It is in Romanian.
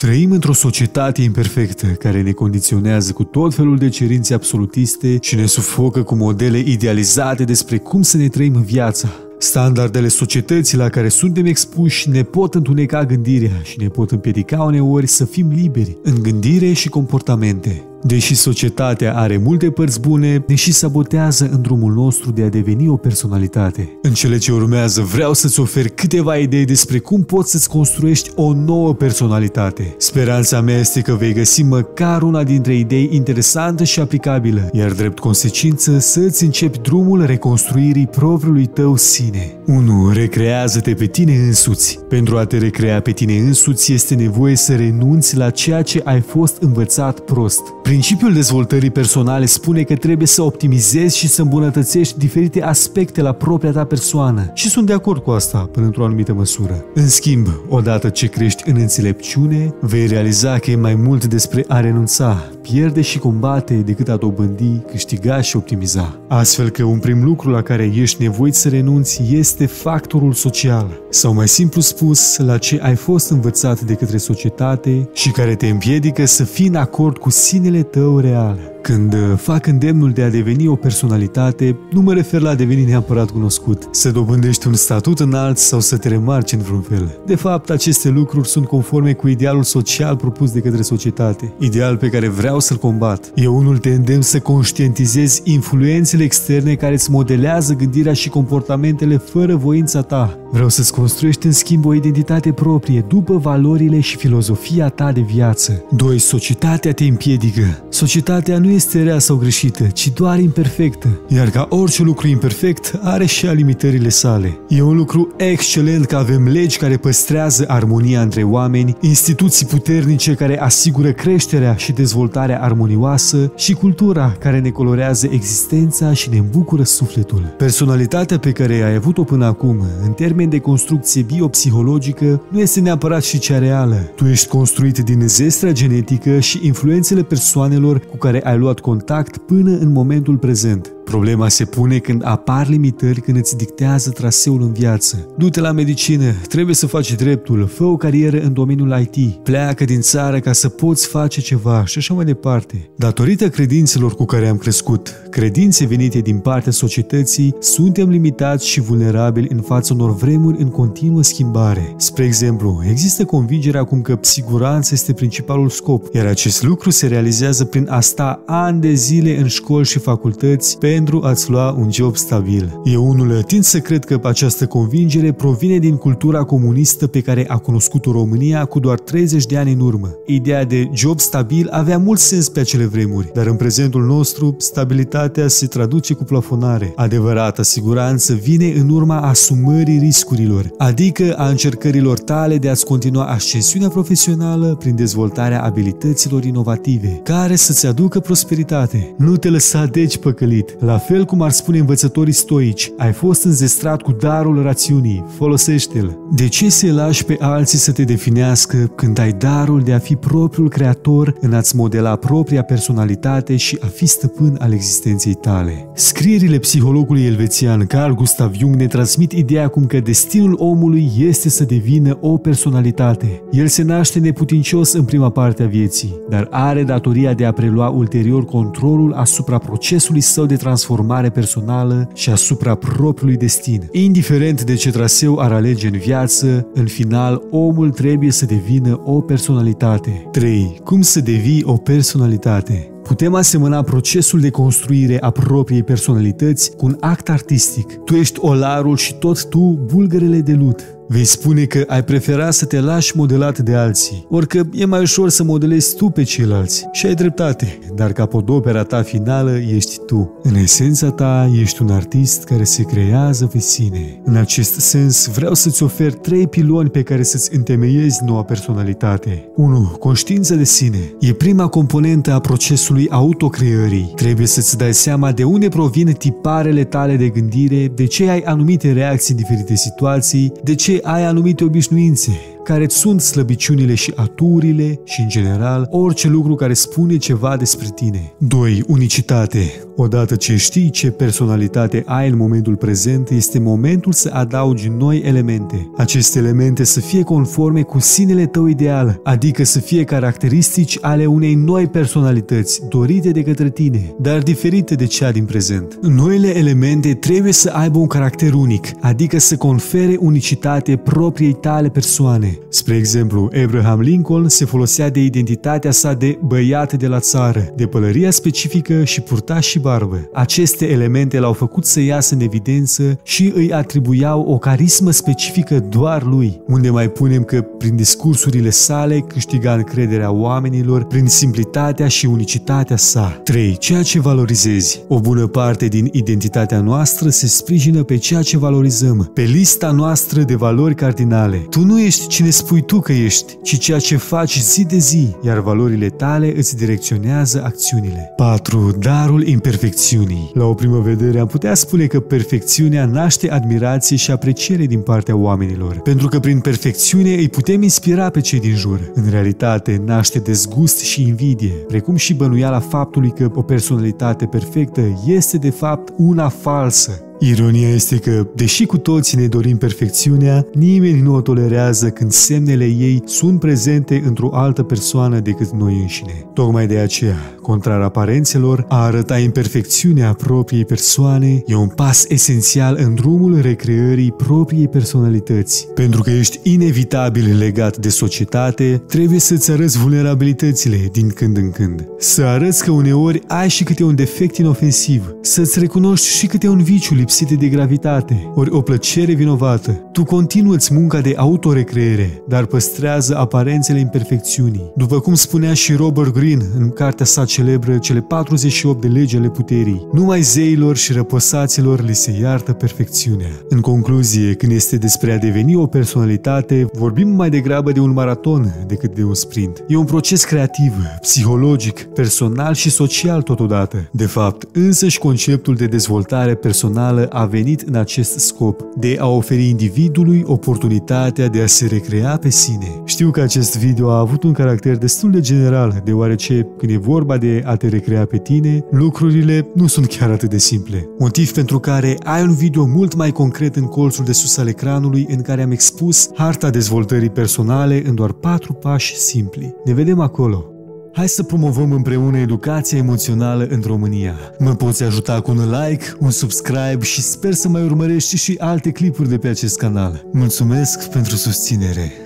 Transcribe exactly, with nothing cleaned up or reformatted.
Trăim într-o societate imperfectă care ne condiționează cu tot felul de cerințe absolutiste și ne sufocă cu modele idealizate despre cum să ne trăim viața. Standardele societății la care suntem expuși ne pot întuneca gândirea și ne pot împiedica uneori să fim liberi în gândire și comportamente. Deși societatea are multe părți bune, ne și sabotează în drumul nostru de a deveni o personalitate. În cele ce urmează vreau să-ți ofer câteva idei despre cum poți să-ți construiești o nouă personalitate. Speranța mea este că vei găsi măcar una dintre idei interesantă și aplicabilă, iar drept consecință să-ți începi drumul reconstruirii propriului tău sine. unu. Recrează-te pe tine însuți. Pentru a te recrea pe tine însuți este nevoie să renunți la ceea ce ai fost învățat prost. Principiul dezvoltării personale spune că trebuie să optimizezi și să îmbunătățești diferite aspecte la propria ta persoană și sunt de acord cu asta până într-o anumită măsură. În schimb, odată ce crești în înțelepciune, vei realiza că e mai mult despre a renunța, pierde și combate decât a dobândi, câștiga și optimiza. Astfel că un prim lucru la care ești nevoit să renunți este factorul social, sau mai simplu spus, la ce ai fost învățat de către societate și care te împiedică să fii în acord cu sinele tău real. Când fac îndemnul de a deveni o personalitate, nu mă refer la a deveni neapărat cunoscut, să dobândești un statut înalt sau să te remarci în vreun fel. De fapt, aceste lucruri sunt conforme cu idealul social propus de către societate, ideal pe care vreau să-l combat. Eu unul te îndemn să conștientizezi influențele externe care îți modelează gândirea și comportamentele fără voința ta. Vreau să-ți construiești în schimb o identitate proprie după valorile și filozofia ta de viață. doi. Societatea te împiedică. Societatea nu este rea sau greșită, ci doar imperfectă. Iar ca orice lucru imperfect, are și limitările sale. E un lucru excelent că avem legi care păstrează armonia între oameni, instituții puternice care asigură creșterea și dezvoltarea armonioasă și cultura care ne colorează existența și ne îmbucură sufletul. Personalitatea pe care ai avut-o până acum, în termeni de construcție biopsihologică, nu este neapărat și cea reală. Tu ești construit din zestrea genetică și influențele persoanelor cu care ai luat contact până în momentul prezent. Problema se pune când apar limitări când îți dictează traseul în viață. Du-te la medicină, trebuie să faci dreptul, fă o carieră în domeniul I T, pleacă din țară ca să poți face ceva și așa mai departe. Datorită credințelor cu care am crescut, credințe venite din partea societății, suntem limitați și vulnerabili în fața unor vremuri în continuă schimbare. Spre exemplu, există convingerea acum că siguranța este principalul scop, iar acest lucru se realizează prin a sta ani de zile în școli și facultăți pentru a-ți lua un job stabil. Eu unul tind să cred că această convingere provine din cultura comunistă pe care a cunoscut-o România cu doar treizeci de ani în urmă. Ideea de job stabil avea mult sens pe acele vremuri, dar în prezentul nostru, stabilitatea se traduce cu plafonare. Adevărata siguranță vine în urma asumării riscurilor, adică a încercărilor tale de a-ți continua ascensiunea profesională prin dezvoltarea abilităților inovative, care să-ți aducă prosperitate. Nu te lăsa deci păcălit. La fel cum ar spune învățătorii stoici, ai fost înzestrat cu darul rațiunii, folosește-l. De ce să lași pe alții să te definească când ai darul de a fi propriul creator în a-ți modela propria personalitate și a fi stăpân al existenței tale? Scrierile psihologului elvețian Carl Gustav Jung ne transmit ideea cum că destinul omului este să devină o personalitate. El se naște neputincios în prima parte a vieții, dar are datoria de a prelua ulterior controlul asupra procesului său de transformare personală și asupra propriului destin. Indiferent de ce traseu ar alege în viață, în final omul trebuie să devină o personalitate. trei. Cum să devii o personalitate? Putem asemăna procesul de construire a propriei personalități cu un act artistic. Tu ești olarul și tot tu bulgărele de lut. Vei spune că ai prefera să te lași modelat de alții, ori că e mai ușor să modelezi tu pe ceilalți. Și ai dreptate, dar capodopera ta finală ești tu. În esența ta ești un artist care se creează pe sine. În acest sens vreau să-ți ofer trei piloni pe care să-ți întemeiezi noua personalitate. unu. Conștiința de sine. E prima componentă a procesului autocreării. Trebuie să-ți dai seama de unde provin tiparele tale de gândire, de ce ai anumite reacții în diferite situații, de ce ai anumite obișnuințe. care sunt slăbiciunile și aturile și, în general, orice lucru care spune ceva despre tine. doi. Unicitate. Odată ce știi ce personalitate ai în momentul prezent, este momentul să adaugi noi elemente. Aceste elemente să fie conforme cu sinele tău ideal, adică să fie caracteristici ale unei noi personalități dorite de către tine, dar diferite de cea din prezent. Noile elemente trebuie să aibă un caracter unic, adică să confere unicitate propriei tale persoane. Spre exemplu, Abraham Lincoln se folosea de identitatea sa de băiat de la țară, de pălăria specifică și purta și barbă. Aceste elemente l-au făcut să iasă în evidență și îi atribuiau o carismă specifică doar lui, unde mai punem că prin discursurile sale câștiga încrederea oamenilor prin simplitatea și unicitatea sa. trei. Ceea ce valorizezi. O bună parte din identitatea noastră se sprijină pe ceea ce valorizăm, pe lista noastră de valori cardinale. Tu nu ești cine spui tu că ești, ci ceea ce faci zi de zi, iar valorile tale îți direcționează acțiunile. patru. Darul imperfecțiunii. La o primă vedere am putea spune că perfecțiunea naște admirație și apreciere din partea oamenilor, pentru că prin perfecțiune îi putem inspira pe cei din jur. În realitate naște dezgust și invidie, precum și bănuiala faptului că o personalitate perfectă este de fapt una falsă. Ironia este că, deși cu toții ne dorim perfecțiunea, nimeni nu o tolerează când semnele ei sunt prezente într-o altă persoană decât noi înșine. Tocmai de aceea, contrar aparențelor, a arăta imperfecțiunea propriei persoane e un pas esențial în drumul recreării propriei personalități. Pentru că ești inevitabil legat de societate, trebuie să-ți arăți vulnerabilitățile din când în când. Să arăți că uneori ai și câte un defect inofensiv, să-ți recunoști și câte un viciu lipsit de gravitate, ori o plăcere vinovată. Tu continuă-ți munca de autorecreere, dar păstrează aparențele imperfecțiunii. După cum spunea și Robert Greene în cartea sa celebră Cele patruzeci și opt de legi ale puterii, numai zeilor și răposaților li se iartă perfecțiunea. În concluzie, când este despre a deveni o personalitate, vorbim mai degrabă de un maraton decât de un sprint. E un proces creativ, psihologic, personal și social totodată. De fapt, însăși conceptul de dezvoltare personală a venit în acest scop, de a oferi individului oportunitatea de a se recrea pe sine. Știu că acest video a avut un caracter destul de general, deoarece când e vorba de a te recrea pe tine, lucrurile nu sunt chiar atât de simple. Motiv pentru care ai un video mult mai concret în colțul de sus al ecranului în care am expus harta dezvoltării personale în doar patru pași simpli. Ne vedem acolo! Hai să promovăm împreună educația emoțională în România. Mă poți ajuta cu un like, un subscribe și sper să mai urmărești și alte clipuri de pe acest canal. Mulțumesc pentru susținere!